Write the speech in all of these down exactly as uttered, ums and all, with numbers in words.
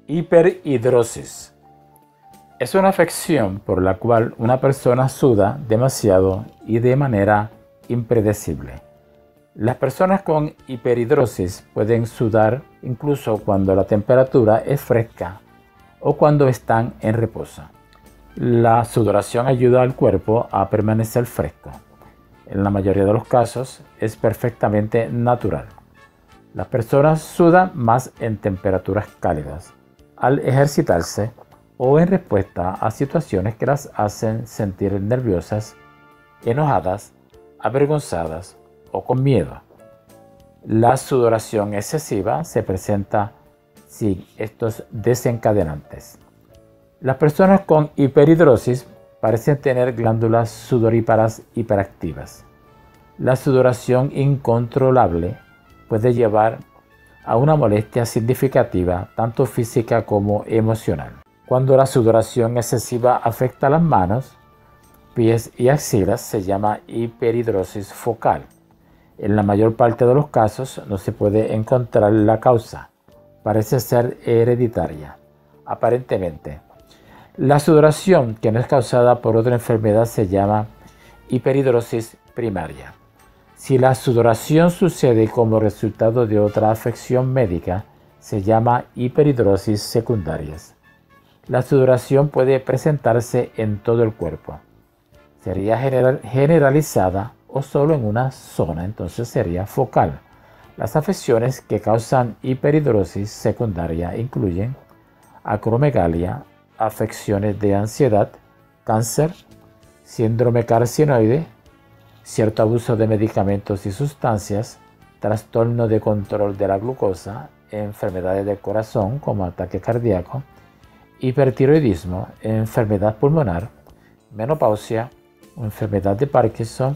Hiperhidrosis. Es una afección por la cual una persona suda demasiado y de manera impredecible. Las personas con hiperhidrosis pueden sudar incluso cuando la temperatura es fresca o cuando están en reposo. La sudoración ayuda al cuerpo a permanecer fresco. En la mayoría de los casos es perfectamente natural. Las personas sudan más en temperaturas cálidas, al ejercitarse o en respuesta a situaciones que las hacen sentir nerviosas, enojadas, avergonzadas o con miedo. La sudoración excesiva se presenta sin estos desencadenantes. Las personas con hiperhidrosis parecen tener glándulas sudoríparas hiperactivas. La sudoración incontrolable puede llevar a una molestia significativa, tanto física como emocional. Cuando la sudoración excesiva afecta las manos, pies y axilas, se llama hiperhidrosis focal. En la mayor parte de los casos no se puede encontrar la causa. Parece ser hereditaria, aparentemente. La sudoración que no es causada por otra enfermedad se llama hiperhidrosis primaria. Si la sudoración sucede como resultado de otra afección médica, se llama hiperhidrosis secundarias. La sudoración puede presentarse en todo el cuerpo. Sería general, generalizada o solo en una zona, entonces sería focal. Las afecciones que causan hiperhidrosis secundaria incluyen acromegalia, afecciones de ansiedad, cáncer, síndrome carcinoide, cierto abuso de medicamentos y sustancias, trastorno de control de la glucosa, enfermedades del corazón como ataque cardíaco, hipertiroidismo, enfermedad pulmonar, menopausia, enfermedad de Parkinson,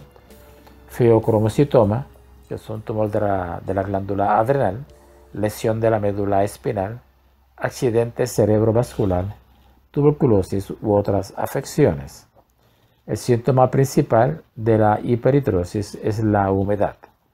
feocromocitoma, que es un tumor de la, de la glándula adrenal, lesión de la médula espinal, accidente cerebrovascular, tuberculosis u otras afecciones. El síntoma principal de la hiperhidrosis es la humedad.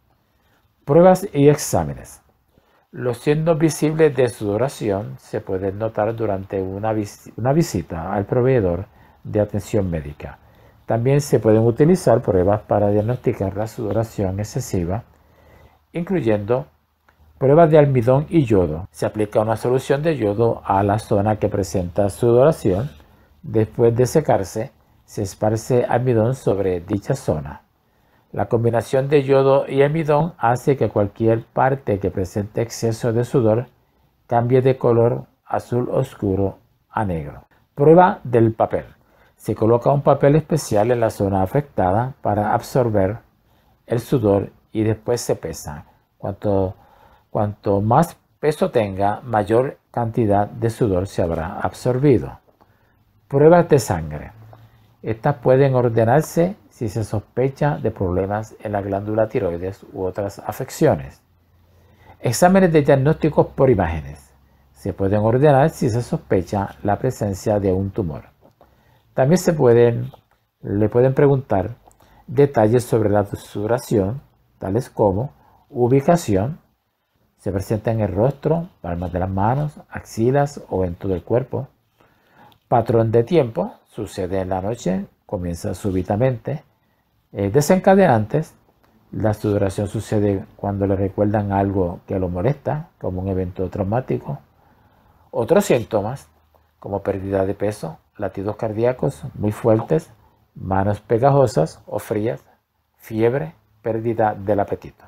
Pruebas y exámenes. Los signos visibles de sudoración se pueden notar durante una, vis una visita al proveedor de atención médica. También se pueden utilizar pruebas para diagnosticar la sudoración excesiva, incluyendo pruebas de almidón y yodo. Se aplica una solución de yodo a la zona que presenta sudoración. Después de secarse, se esparce almidón sobre dicha zona. La combinación de yodo y almidón hace que cualquier parte que presente exceso de sudor cambie de color azul oscuro a negro. Prueba del papel. Se coloca un papel especial en la zona afectada para absorber el sudor y después se pesa. Cuanto, cuanto más peso tenga, mayor cantidad de sudor se habrá absorbido. Pruebas de sangre. Estas pueden ordenarse si se sospecha de problemas en la glándula tiroides u otras afecciones. Exámenes de diagnósticos por imágenes. Se pueden ordenar si se sospecha la presencia de un tumor. También se pueden, le pueden preguntar detalles sobre la sudoración, tales como ubicación, se presenta en el rostro, palmas de las manos, axilas o en todo el cuerpo. Patrón de tiempo, sucede en la noche, comienza súbitamente. Eh, desencadenantes, la sudoración sucede cuando le recuerdan algo que lo molesta, como un evento traumático. Otros síntomas, como pérdida de peso, latidos cardíacos muy fuertes, manos pegajosas o frías, fiebre, pérdida del apetito.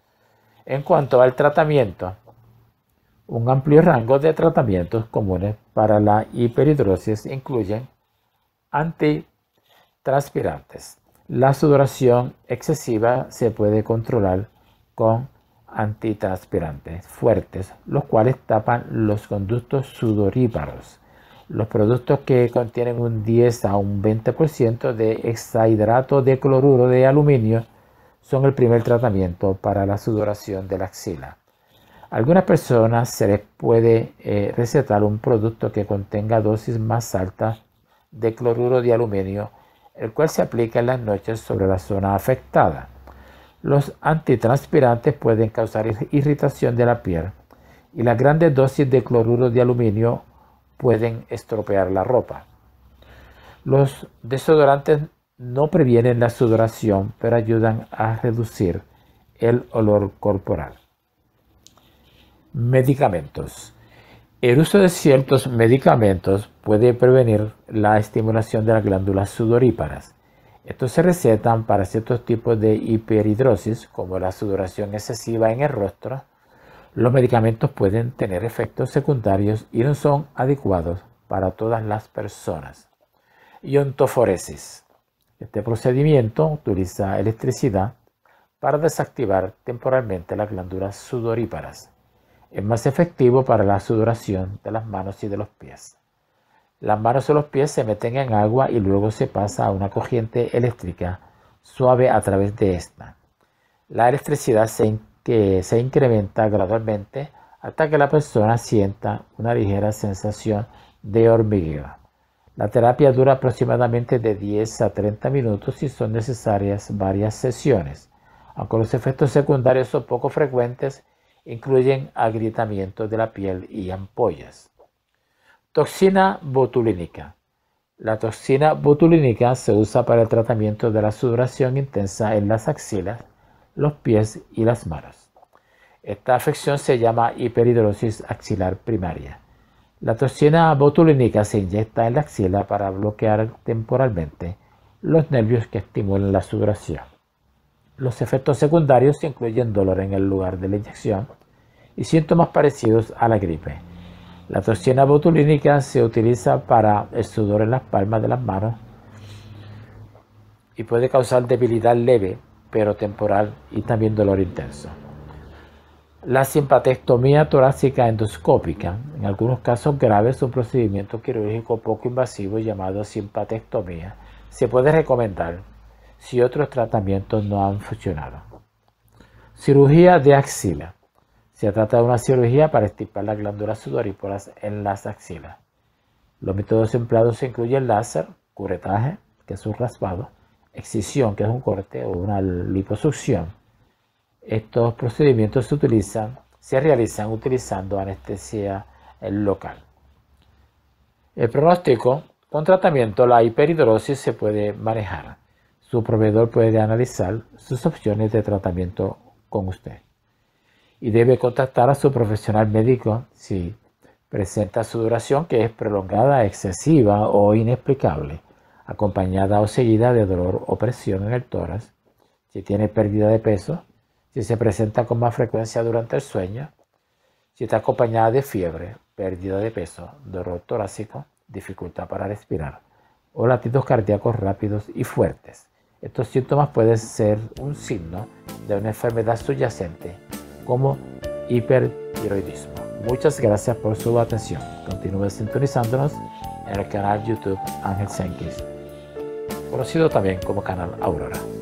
En cuanto al tratamiento, un amplio rango de tratamientos comunes para la hiperhidrosis incluyen antitranspirantes. La sudoración excesiva se puede controlar con antitranspirantes fuertes, los cuales tapan los conductos sudoríparos. Los productos que contienen un diez a un veinte por ciento de hexahidrato de cloruro de aluminio son el primer tratamiento para la sudoración de la axila. A algunas personas se les puede eh, recetar un producto que contenga dosis más altas de cloruro de aluminio, el cual se aplica en las noches sobre la zona afectada. Los antitranspirantes pueden causar irritación de la piel y las grandes dosis de cloruro de aluminio pueden estropear la ropa. Los desodorantes no previenen la sudoración, pero ayudan a reducir el olor corporal. Medicamentos. El uso de ciertos medicamentos puede prevenir la estimulación de las glándulas sudoríparas. Estos se recetan para ciertos tipos de hiperhidrosis, como la sudoración excesiva en el rostro. Los medicamentos pueden tener efectos secundarios y no son adecuados para todas las personas. Iontoforesis. Este procedimiento utiliza electricidad para desactivar temporalmente las glándulas sudoríparas. Es más efectivo para la sudoración de las manos y de los pies. Las manos o los pies se meten en agua y luego se pasa a una corriente eléctrica suave a través de esta. La electricidad se, in que se incrementa gradualmente hasta que la persona sienta una ligera sensación de hormigueo. La terapia dura aproximadamente de diez a treinta minutos y son necesarias varias sesiones. Aunque los efectos secundarios son poco frecuentes, incluyen agrietamiento de la piel y ampollas. Toxina botulínica. La toxina botulínica se usa para el tratamiento de la sudoración intensa en las axilas, los pies y las manos. Esta afección se llama hiperhidrosis axilar primaria. La toxina botulínica se inyecta en la axila para bloquear temporalmente los nervios que estimulan la sudoración. Los efectos secundarios incluyen dolor en el lugar de la inyección y síntomas parecidos a la gripe. La toxina botulínica se utiliza para el sudor en las palmas de las manos y puede causar debilidad leve, pero temporal, y también dolor intenso. La simpatectomía torácica endoscópica, en algunos casos graves, un procedimiento quirúrgico poco invasivo llamado simpatectomía, se puede recomendar si otros tratamientos no han funcionado. Cirugía de axila. Se trata de una cirugía para extirpar las glándulas sudoríparas en las axilas. Los métodos empleados incluyen láser, curetaje, que es un raspado, excisión, que es un corte, o una liposucción. Estos procedimientos se utilizan, se realizan utilizando anestesia local. El pronóstico: con tratamiento la hiperhidrosis se puede manejar. Su proveedor puede analizar sus opciones de tratamiento con usted. Y debe contactar a su profesional médico si presenta sudoración que es prolongada, excesiva o inexplicable, acompañada o seguida de dolor o presión en el tórax, si tiene pérdida de peso, si se presenta con más frecuencia durante el sueño, si está acompañada de fiebre, pérdida de peso, dolor torácico, dificultad para respirar o latidos cardíacos rápidos y fuertes. Estos síntomas pueden ser un signo de una enfermedad subyacente como hipertiroidismo. Muchas gracias por su atención. Continúe sintonizándonos en el canal YouTube Ángel Senquis, conocido también como canal Aurora.